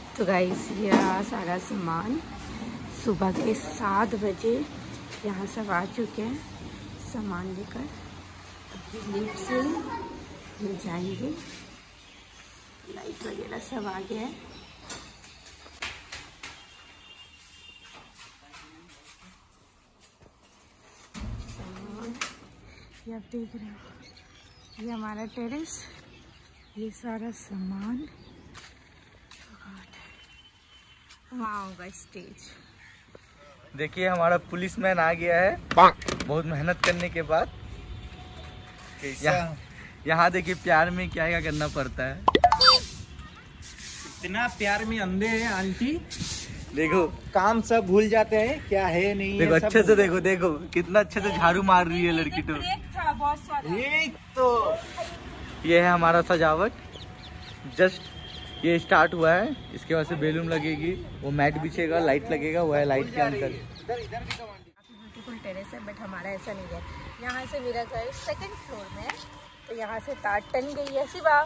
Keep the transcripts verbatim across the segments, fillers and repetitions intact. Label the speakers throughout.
Speaker 1: तो गाइस ये रहा सारा सामान। सुबह के सात बजे यहाँ सब आ चुके हैं सामान लेकर। लिफ्ट से मिल जाएंगे, लाइट वगैरह सब आ गया है। ये आप देख रहे हो, ये हमारा टेरेस, ये सारा सामान। वहाँ होगा स्टेज।
Speaker 2: देखिए हमारा पुलिसमैन आ गया है बहुत मेहनत करने के बाद। यहाँ यहाँ देखिए प्यार में क्या क्या करना पड़ता है।
Speaker 3: इतना प्यार में अंधे हैं आंटी,
Speaker 2: देखो
Speaker 3: काम सब भूल जाते हैं क्या है नहीं
Speaker 2: देखो
Speaker 3: है।
Speaker 2: अच्छे से देखो देखो कितना अच्छे से झाड़ू मार रही है लड़की। तो
Speaker 3: एक तो
Speaker 2: ये है हमारा सजावट, जस्ट ये स्टार्ट हुआ है। इसके बाद से बैलून लगेगी, वो मैट बिछेगा, लाइट लगेगा, वो है लाइट के अंदर।
Speaker 1: ब्यूटीफुल टेरेस है, बट हमारा ऐसा नहीं है। यहाँ से मेरा घर सेकंड फ्लोर में है, तो यहाँ से तार टन गई है। शिवा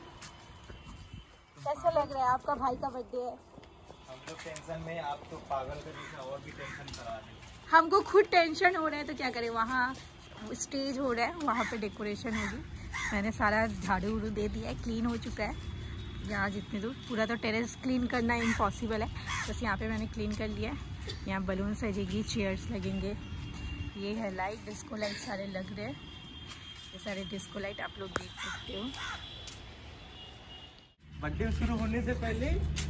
Speaker 1: कैसा लग रहा है? आपका भाई का बर्थडे है।
Speaker 3: हम तो टेंशन में, आप तो पागल कर दी और भी टेंशन करा रहे।
Speaker 1: हमको खुद टेंशन हो रहा है तो क्या करें। वहाँ स्टेज हो रहा है, वहाँ पे डेकोरेशन होगी। मैंने सारा झाड़ू उड़ू दे दिया है, क्लीन हो चुका है। यहाँ जितने दूर पूरा तो टेरेस क्लीन करना इम्पॉसिबल है, बस यहाँ पे मैंने क्लीन कर लिया है। यहाँ बलून सजेगी, चेयर्स लगेंगे। ये है लाइट, डिस्को लाइट सारे लग रहे हैं। ये सारे डिस्को लाइट आप लोग देख सकते हो।
Speaker 2: बर्थडे शुरू होने से पहले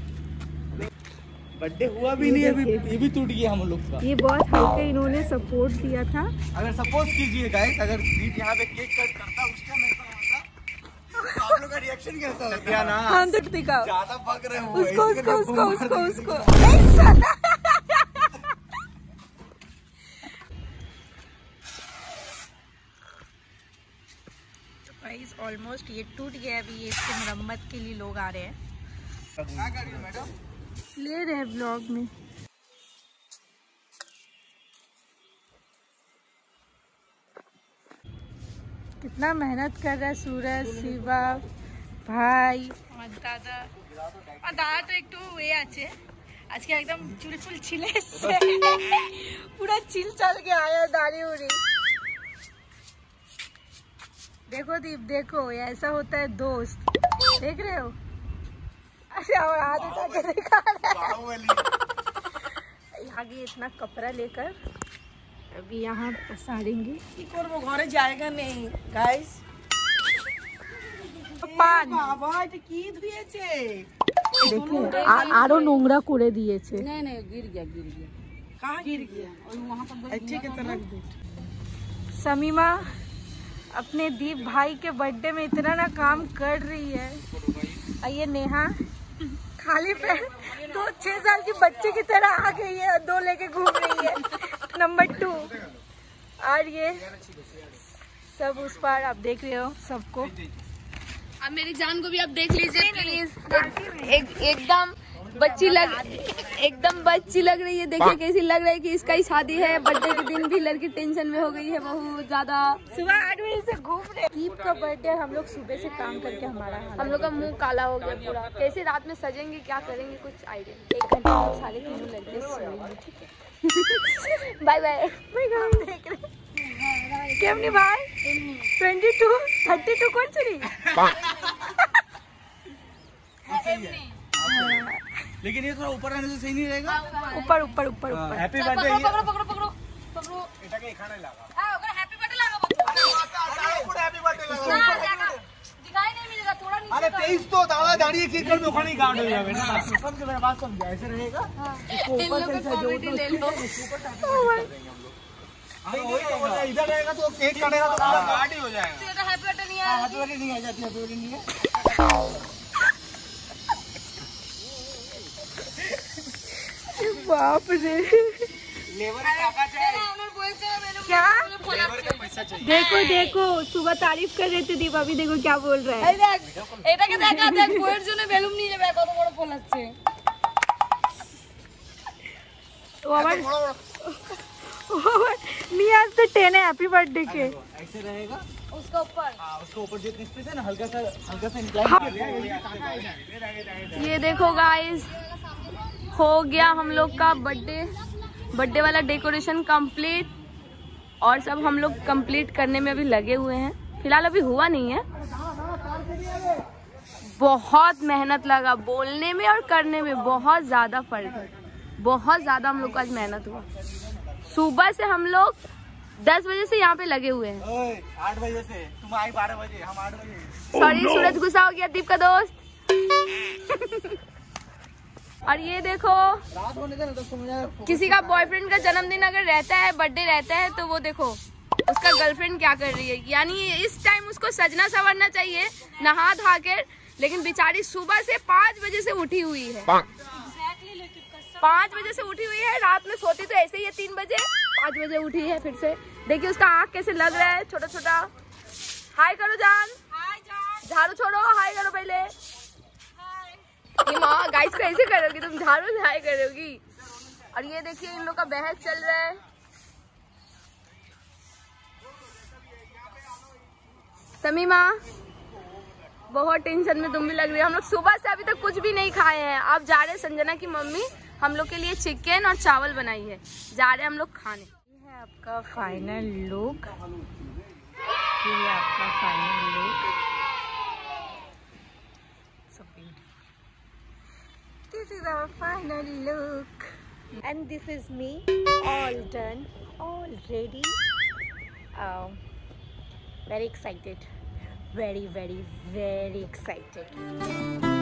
Speaker 2: बर्थडे हुआ भी नहीं, अभी ये भी टूट गया हम लोग का।
Speaker 1: ये बहुत हल्के इन्होंने सपोर्ट दिया था।
Speaker 2: अगर सपोज कीजिए गाइस, अगर दीप यहाँ पे केक कट करता उसका ऐसा होता तो आप लोग का रिएक्शन कैसा होता ना?
Speaker 1: हम तो दिखाओ,
Speaker 2: ज्यादा पक रहे हो
Speaker 1: उसको उसको उसको उसको उसको गाइस ऑलमोस्ट ये टूट गया। अभी ये इसकी मरम्मत के लिए लोग आ रहे हैं।
Speaker 2: क्या कर रही हो मैडम?
Speaker 1: ले रहे हैं ब्लॉग में। कितना मेहनत कर रहा है सूरज, शिवा भाई और दादा। और दादा तो एक तो वे आछे आज के एकदम चुलचुल छिले से पूरा चिल चल के आया दाढ़ी उड़ी। देखो दीप देखो, ये ऐसा होता है दोस्त, देख रहे हो? अरे और हाथ उठा के दिखा रहा है। आगे इतना कपड़ा लेकर अभी यहाँ पसारेंगे।
Speaker 4: घरे जाएगा नहीं गाइस।
Speaker 1: পান
Speaker 4: বাবা এটা কি ধুয়েছে?
Speaker 1: দেখে আরো নোংরা করে দিয়েছে।
Speaker 4: नहीं नहीं गिर गया गिर गया। कहाँ गिर गया? और वहाँ पर अच्छे के तरह रख दो।
Speaker 1: समीमा अपने दीप भाई के बर्थडे में इतना ना काम कर रही है। और ये नेहा खाली पे दो छह साल की बच्चे की तरह आ गई है, दो लेके घूम रही है। Number two. और ये सब उस पार आप देख रहे हो सबको।
Speaker 5: अब मेरी जान को भी आप देख लीजिए प्लीज। एक एकदम बच्ची लग एकदम बच्ची लग रही है। देखिए कैसी लग रही है कि इसका ही शादी है। बर्थडे के दिन भी लड़की टेंशन में हो गई है बहुत ज्यादा।
Speaker 1: सुबह आठ बजे से घूम रहे। दीप का बर्थडे, हम लोग सुबह से काम करके हमारा
Speaker 5: हम लोग का मुंह काला हो गया पूरा। कैसे रात में सजेंगे, क्या करेंगे, कुछ आइडिया।
Speaker 1: एक घंटे में सारे तीनों लड़के सोएंगे, ठीक है?
Speaker 5: Bye bye.
Speaker 1: हम देख रहे केमनी भाई ट्वेंटी टू थर्टी टू कौन सी
Speaker 2: लेकिन ये थोड़ा ऊपर आने से सही नहीं रहेगा।
Speaker 1: ऊपर ऊपर ऊपर ऊपर।
Speaker 2: Happy birthday.
Speaker 5: पकड़ो पकड़ो पकड़ो पकड़ो।
Speaker 2: এটা কি এখানে লাগা?
Speaker 5: हां ओकर हैप्पी बर्थडे लगाबो।
Speaker 2: পুরো হ্যাপি বার্থডে
Speaker 5: ना लगा दिखाई नहीं मिलेगा, थोड़ा नीचे।
Speaker 2: अरे तेईस तो दादा दाढ़ी केक कर में ओखाने गार्ड हो जावे ना। समझ मेरा बात समझ, ऐसे रहेगा। इसको ऊपर से ऐसे जोड़
Speaker 5: ले लो।
Speaker 2: दो इधर रहेगा तो केक काटेगा तो पूरा गार्ड ही हो जाएगा।
Speaker 5: तो ये हैप्पी बर्थडे नहीं आया।
Speaker 2: हैप्पी बर्थडे नहीं आ जाती, हैप्पी बर्थडे नहीं है।
Speaker 1: बाप रे
Speaker 2: लेबर काका चाहिए।
Speaker 1: क्या?
Speaker 2: लेबर का पैसा चाहिए।
Speaker 1: देखो देखो सुबह तारीफ कर रहे थे दीप, अभी देखो क्या बोल रहा है।
Speaker 5: এই দেখ এটাকে দেখা দেখ বইয়ের জন্য বেলুন নিয়ে যাবে, কত বড় ফলাচ্ছে।
Speaker 1: वो हमारे नहीं आज तो टेन है हैप्पी बर्थडे के।
Speaker 2: ऐसे रहेगा
Speaker 5: उसका ऊपर।
Speaker 2: हाँ उसका ऊपर जितनी स्पेस है ना हल्का सा हल्का सा इंक्लाइन कर दिया।
Speaker 5: ये देखो गाइस हो गया हम लोग का बर्थडे बर्थडे वाला डेकोरेशन कंप्लीट, और सब हम लोग कंप्लीट करने में अभी लगे हुए हैं। फिलहाल अभी हुआ नहीं है, बहुत मेहनत लगा, बोलने में और करने में बहुत ज्यादा फर्क है, बहुत ज्यादा हम लोग को आज मेहनत हुआ। सुबह से हम लोग दस बजे से यहाँ पे लगे हुए हैं।
Speaker 3: आठ बजे से तुम आई, बारह बजे हम आठ बजे।
Speaker 5: सॉरी oh, सूरज गुस्सा हो गया, दीप का दोस्त। और ये देखो, किसी का बॉयफ्रेंड का जन्मदिन अगर रहता है, बर्थडे रहता है, तो वो देखो उसका गर्लफ्रेंड क्या कर रही है। यानी इस टाइम उसको सजना संवरना चाहिए, नहा धो कर, लेकिन बेचारी सुबह से पाँच बजे से उठी हुई है। पाँच बजे से उठी हुई है, रात में सोती तो ऐसे ही है तीन बजे, पाँच बजे उठी है फिर से। देखिए उसका आँख कैसे लग रहा है, छोटा छोटा। हाय करो जान, झाड़ू छोड़ो, हाय करो पहले। माँ गाइस को ऐसे करोगी तुम, झाड़ू से हाय करोगी। और ये देखिए इन लोग का बहस चल रहा है। समीमा बहुत टेंशन में तुम भी लग रही हो। हम लोग सुबह से अभी तक कुछ भी नहीं खाए हैं। अब जा रहे संजना की मम्मी हम लोग के लिए चिकन और चावल बनाई है, जा रहे हम लोग खाने।
Speaker 1: ये है आपका फाइनल लुक, ये है आपका final look. So beautiful. This is our final look, and this is me, all done, all ready. Um, very excited, very, very, very excited.